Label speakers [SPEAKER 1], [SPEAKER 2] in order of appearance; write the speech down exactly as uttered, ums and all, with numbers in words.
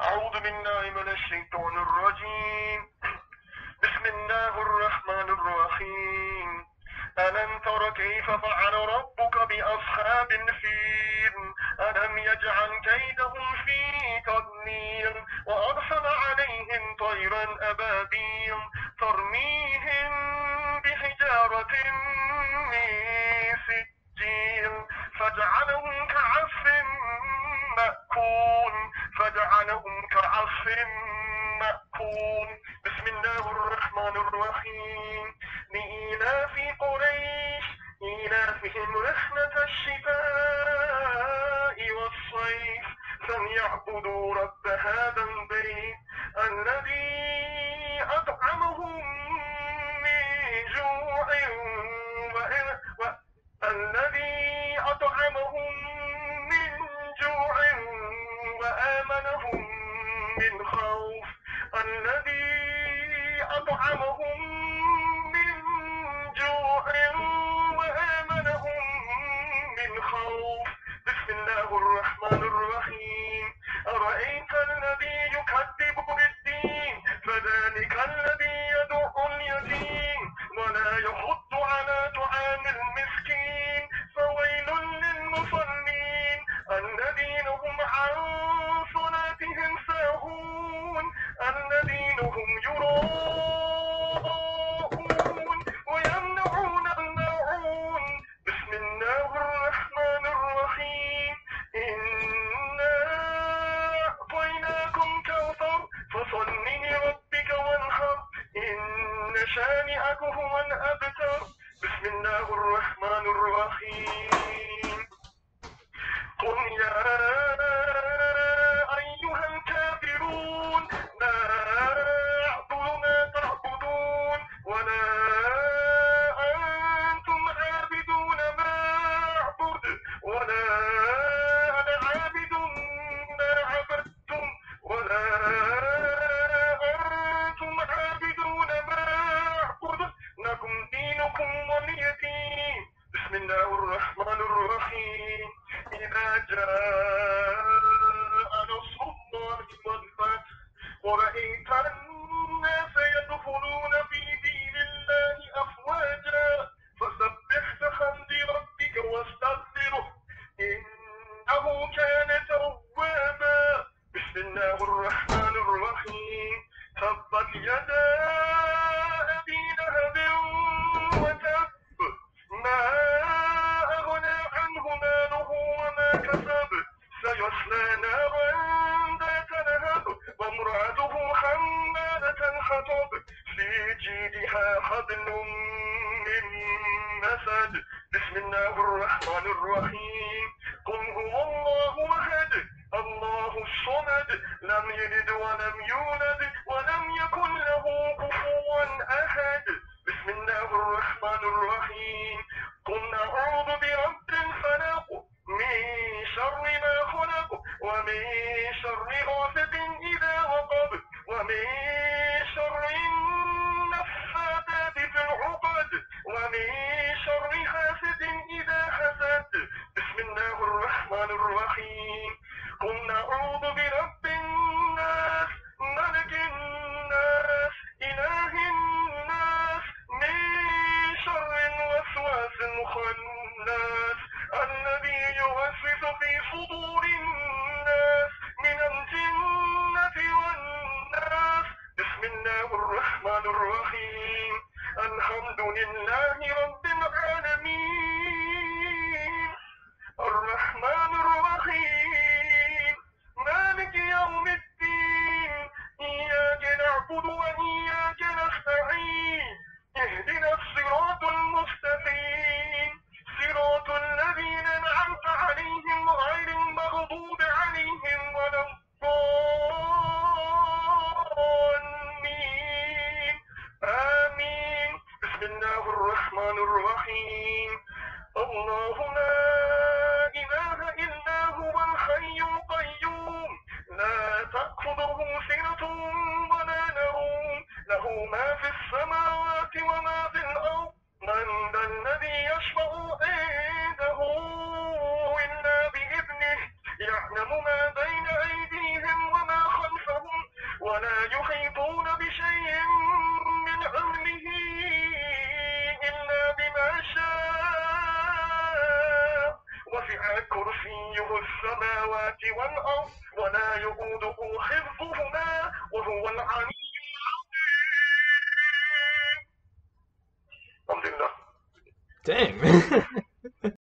[SPEAKER 1] أعوذ بالله من الشيطان الرجيم. بسم الله الرحمن الرحيم. ألم تر كيف فعل ربك بأصحاب الفيل؟ ألم يجعل كيدهم في تضليل وأرسل عليهم طيرا أبابيل ترميهم بحجارة من سجيل فجعلهم كعصف مأكول فجعلهم كعصف مأكول. بسم الله الرحمن الرحيم. لإيلاف قريش إيلافهم رحلة الشتاء والصيف فليعبدوا رب هذا البيت الذي أطعمهم من جوع وإ- و- الذي أطعمهم من جوع وآمنهم من خوف الذي أطعمهم من جوع وآمنهم من خوف. بسم الله الرحمن الرحيم. أرأيت الذي يكذب بالدين فذلك الذي يدع اليتيم ولا يحض على طعام المسكين فويل للمصلين الذين هم عن صلاتهم ساهون الذين هم يراءون ويمنعون الماعون. بسم الله الرحمن الرحيم. إنا أعطيناكم كوثر فصل لربك وانحر إن شانئك هو الأبتر. بسم الله الرحمن الرحيم. قل يا أيها الكافرون لا أعبد ما تعبدون ولا أنتم عابدون ما أعبد ولا أنا عابد ما عبدتم ولا أنتم عابدون ما أعبد لكم دينكم ولي دين. بسم الله الرحمن الرحيم. إذا جاء نصر الله والفتح ورأيت الناس يدخلون في دين الله أفواجا فسبح بحمد ربك واستغفره إنه كان توابا. بسم الله الرحمن الرحيم. تبت يدا أبي لهب وتب ما أغنى عنه ماله وما كسب سيصلى نارا ذات لهب وامرأته حمالة الحطب في جيدها حبل من مسد. بسم الله الرحمن الرحيم. قل هو الله أحد الله الصمد لم يلد ولم يولد ولم يكن له كفوا أحد. بسم الله الرحمن الرحيم. قل أعوذ برب الفلق من شر ما خلق ومن شر غاسق إذا وقب ومن شر النفاثات في العقد ومن شر حاسد إذا حسد. بسم الله الرحمن الرحيم. قل أعوذ برب الناس ملك الناس إله الناس من شر الوسواس الخناس الذي يوسوس في صدور الناس من الجنة والناس. بسم الله الرحمن الرحيم. الحمد لله رب العالمين الرحمن الرحيم مالك يوم الدين إياك نعبد وإياك نستعين اهدنا الصراط المستقيم صراط الذين أنعمت عليهم غير المغضوب عليهم ولا الضالين آمين. بسم الله الرحمن الرحيم. الله لا إله إلا هو الحي القيوم لا تأخذه سنة ولا نوم له ما في السماوات وما في الأرض من ذا الذي يشفع عنده إلا بإذنه يعلم ما بين أيديهم وما خلفهم كرسيه السماوات والأرض ولا يؤوده حفظهما وهو العلي العظيم. الحمد لله.
[SPEAKER 2] Damn.